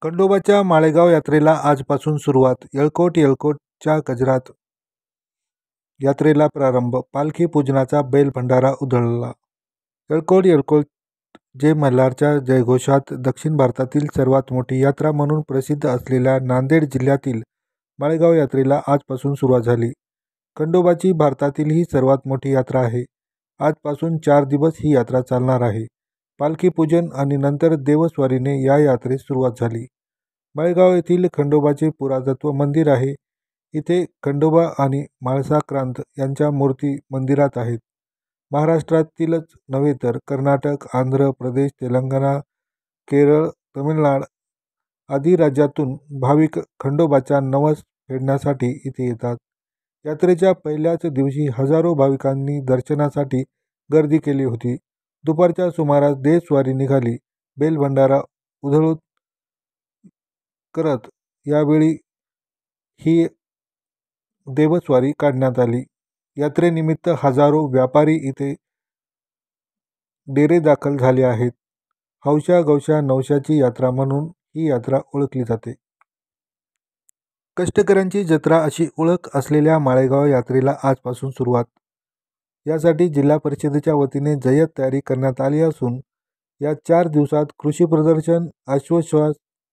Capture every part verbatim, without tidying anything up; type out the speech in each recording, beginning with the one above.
खंडोबाच्या माळेगाव यात्रेला आजपासून सुरुवात. येळकोट येळकोटच्या गजरात यात्रेला प्रारंभ. पालखी पूजनाचा बैल भंडारा उधळला. येळकोट येळकोट जय मल्हारच्या जयघोषात दक्षिण भारतातील सर्वात मोठी यात्रा म्हणून प्रसिद्ध असलेल्या नांदेड जिल्ह्यातील माळेगाव यात्रेला आजपासून सुरुवात झाली. खंडोबाची भारतातील ही सर्वात मोठी यात्रा आहे. आजपासून चार दिवस ही यात्रा चालणार आहे. पालखी पूजन आणि नंतर देवस्वारीने या यात्रेस सुरुवात झाली. माळेगाव येथील खंडोबाचे पुरातत्व मंदिर आहे. इथे खंडोबा आणि म्हाळसाक्रांत यांच्या मूर्ती मंदिरात आहेत. महाराष्ट्रातीलच नव्हे तर कर्नाटक, आंध्र प्रदेश, तेलंगणा, केरळ, तमिळनाड आदी राज्यातून भाविक खंडोबाचा नवस फेडण्यासाठी इथे येतात. यात्रेच्या पहिल्याच दिवशी हजारो भाविकांनी दर्शनासाठी गर्दी केली होती. दुपारच्या सुमारास देवस्वारी निघाली. बैल भंडारा उधळून करत यावेळी ही देवस्वारी काढण्यात आली. यात्रेनिमित्त हजारो व्यापारी इथे डेरे दाखल झाले आहेत. हौशा गौशा नवशाची यात्रा म्हणून ही यात्रा ओळखली जाते. कष्टकऱ्यांची जत्रा अशी ओळख असलेल्या माळेगाव यात्रेला आजपासून सुरुवात. यासाठी जिल्हा परिषदेच्या वतीने जय्यत तयारी करण्यात आली असून या चार दिवसात कृषी प्रदर्शन, अश्वश्वास,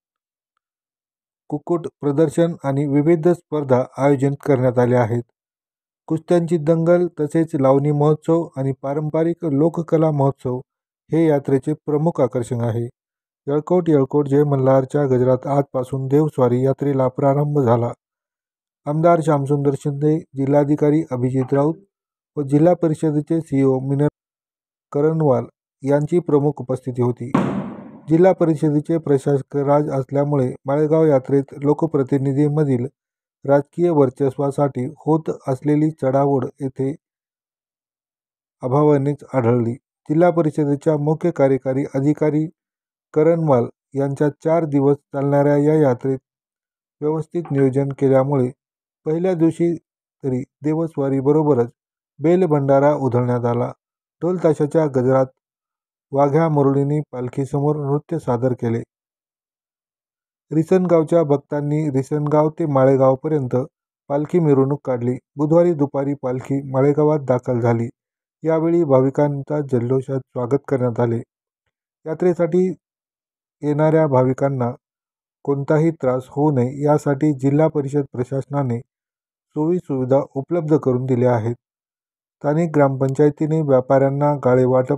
कुक्कुट प्रदर्शन आणि विविध स्पर्धा आयोजित करण्यात आल्या आहेत. कुस्त्यांची दंगल तसेच लावणी महोत्सव आणि पारंपरिक लोककला महोत्सव हे यात्रेचे प्रमुख आकर्षण आहे. येळकोट येळकोट जय मल्हारच्या गजरात आजपासून देवस्वारी यात्रेला प्रारंभ झाला. आमदार श्यामसुंदर शिंदे, जिल्हाधिकारी अभिजित राऊत व जिल्हा परिषदेचे सीईओ मिनल करणवाल यांची प्रमुख उपस्थिती होती. जिल्हा परिषदेचे प्रशासक राज असल्यामुळे माळेगाव यात्रेत लोकप्रतिनिधींमधील राजकीय वर्चस्वासाठी होत असलेली चढाओढ येथे अभावानेच आढळली. जिल्हा परिषदेच्या मुख्य कार्यकारी अधिकारी करणवाल यांच्या चार दिवस चालणाऱ्या या यात्रेत व्यवस्थित नियोजन केल्यामुळे पहिल्या दिवशी तरी देवस्वारी बरोबरच बैल भंडारा उधळण्यात आला. ढोल ताशाच्या गजरात वाघ्या मुरळींनी पालखीसमोर नृत्य सादर केले. रिसणगावच्या भक्तांनी रिसणगाव ते माळेगावपर्यंत पालखी मिरवणूक काढली. बुधवारी दुपारी पालखी माळेगावात दाखल झाली. यावेळी भाविकांचा जल्लोषात स्वागत करण्यात आले. यात्रेसाठी येणाऱ्या भाविकांना कोणताही त्रास होऊ नये यासाठी जिल्हा परिषद प्रशासनाने सोयी सुविधा उपलब्ध करून दिल्या आहेत. स्थानिक ग्रामपंचायतीने व्यापाऱ्यांना गाळे वाटप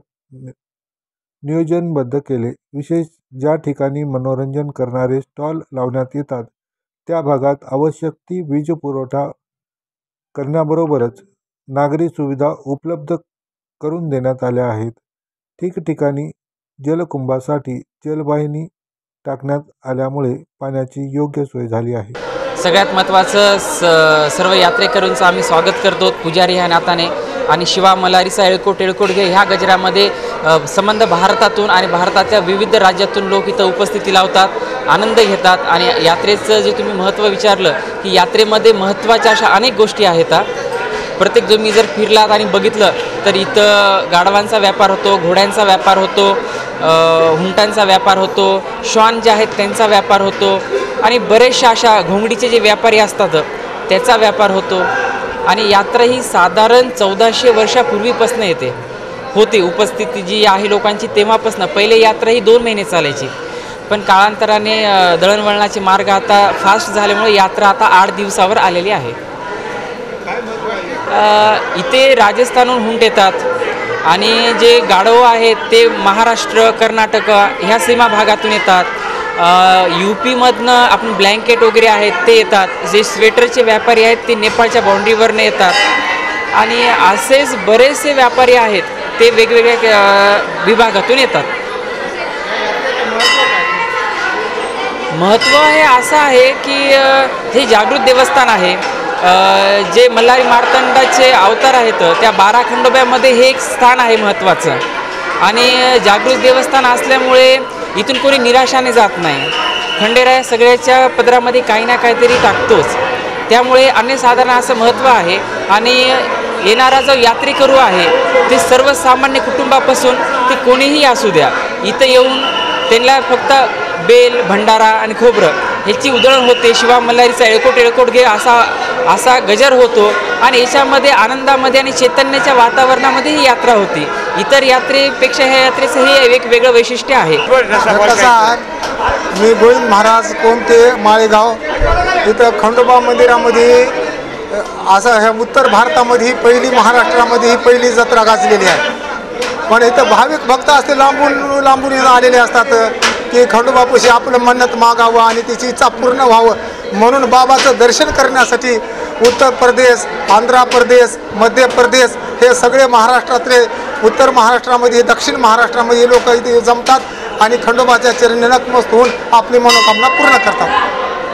नियोजनबद्ध केले. विशेष ज्या ठिकाणी मनोरंजन करणारे स्टॉल लावण्यात येतात त्या भागात आवश्यक ती वीज पुरवठा करण्याबरोबरच नागरी सुविधा उपलब्ध करून देण्यात आल्या आहेत. ठिकठिकाणी जलकुंभासाठी जलवाहिनी टाकण्यात आल्यामुळे पाण्याची योग्य सोय झाली आहे. सगळ्यात महत्त्वाचं स सर्व यात्रेकरूंचं आम्ही स्वागत करतो पुजारी ह्या नाताने. आणि शिवा मल्हारीचा येळकोट येळकोट घे ह्या गजरामध्ये संबंध भारतातून आणि भारताच्या विविध राज्यातून लोक इथं उपस्थिती लावतात, आनंद घेतात. आणि यात्रेचं जे तुम्ही महत्त्व विचारलं की यात्रेमध्ये महत्त्वाच्या अशा अनेक गोष्टी आहेत. प्रत्येक तुम्ही जर फिरलात आणि बघितलं तर इथं गाढवांचा व्यापार होतो, घोड्यांचा व्यापार होतो, हुंटांचा व्यापार होतो, श्वान जे आहेत त्यांचा व्यापार होतो आणि बरेचशा अशा घोंगडीचे जे व्यापारी असतात त्याचा व्यापार होतो. आणि यात्रा ही साधारण चौदाशे वर्षापूर्वीपासून येते होती. उपस्थिती जी आहे लोकांची तेव्हापासून. पहिले यात्रा ही दोन महिने चालायची, पण काळांतराने दळणवळणाचे मार्ग आता फास्ट झाल्यामुळे यात्रा आता आठ दिवसावर आलेली आहे. इथे राजस्थानहून हुंट येतात आणि जे गाढव आहेत ते महाराष्ट्र, कर्नाटक ह्या सीमा भागातून येतात. यू पीमधनं आपण ब्लँकेट वगैरे आहेत ते येतात. जे स्वेटरचे व्यापारी आहेत ते नेपाळच्या बाउंड्रीवरनं येतात. आणि असेच बरेचसे व्यापारी आहेत ते वेगवेगळ्या विभागातून येतात. महत्त्व हे असं आहे की हे जागृत देवस्थान आहे. जे मल्हारी मार्तंडाचे अवतार आहेत त्या बारा खंडोब्यामध्ये हे एक स्थान आहे महत्त्वाचं. आणि जागृत देवस्थान असल्यामुळे इथून कोणी निराशाने जात नाही. खंडेराय सगळ्याच्या पदरामध्ये काही ना काहीतरी टाकतोच. त्यामुळे अनन्यसाधारण असं महत्त्व आहे. आणि येणारा जो यात्रेकरू आहे ते सर्वसामान्य कुटुंबापासून ते कोणीही असू द्या, इथं येऊन त्यांना फक्त बेल भंडारा आणि खोबरं ह्याची उधळण होते. शिवा मल्हारीचा येळकोट येळकोट घे असा असा गजर होतो आणि याच्यामध्ये आनंदामध्ये आणि चैतन्याच्या वातावरणामध्ये ही यात्रा होती. इतर यात्रेपेक्षा ह्या यात्रेचं हे एक वेगळं वैशिष्ट्य आहे. कसं आहे, मी गोविंद महाराज कोणते माळेगाव इथं खंडोबा मंदिरामध्ये असं ह्या उत्तर भारतामध्ये ही पहिली, महाराष्ट्रामध्ये ही पहिली जत्रा गाजलेली आहे. पण इथं भाविक भक्त असते लांबून लांबून आलेले असतात की खंडोबापाशी आपलं मन्नत मागावं आणि त्याची इच्छा पूर्ण व्हावं म्हणून बाबाचं दर्शन करण्यासाठी उत्तर प्रदेश, आंध्र प्रदेश, मध्य प्रदेश हे सगळे महाराष्ट्रातले, उत्तर महाराष्ट्रामध्ये, दक्षिण महाराष्ट्रामध्ये लोक इथे जमतात आणि खंडोबाच्या चरणी नतमस्तक होऊन आपली मनोकामना पूर्ण करतात.